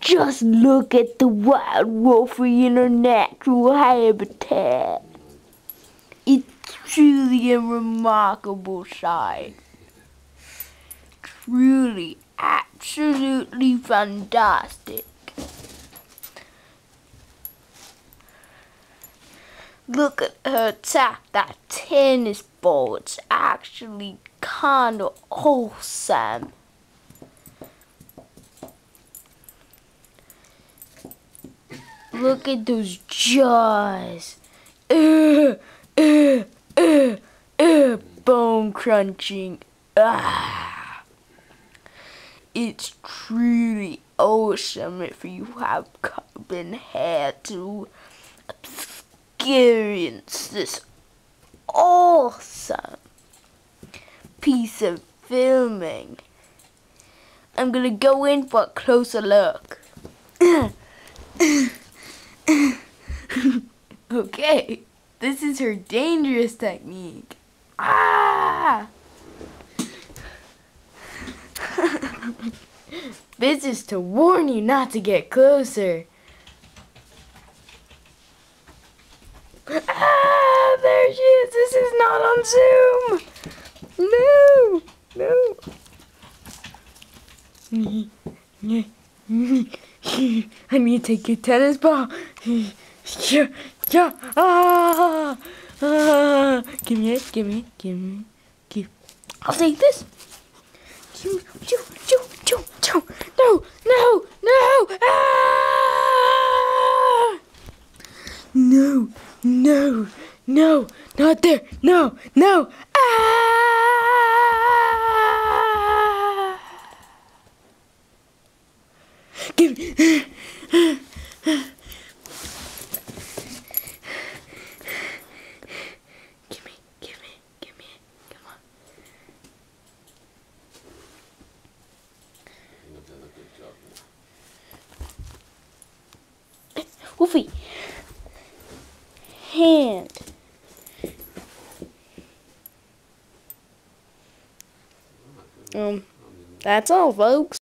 Just look at the wild wolf in her natural habitat. It's truly a remarkable sight. Truly, absolutely fantastic. Look at her tap that tennis ball. It's actually kinda awesome. Look at those jaws. Bone crunching. It's truly awesome if you have been here to experience this awesome piece of filming. I'm gonna go in for a closer look. Okay, this is her dangerous technique. This is to warn you not to get closer. There she is. This is not on Zoom. No, no. I need to take your tennis ball. Yeah. Give me it. I'll take this. No, not there. No. Give me. Give me. Come on. Wolfie. Hand. That's all, folks.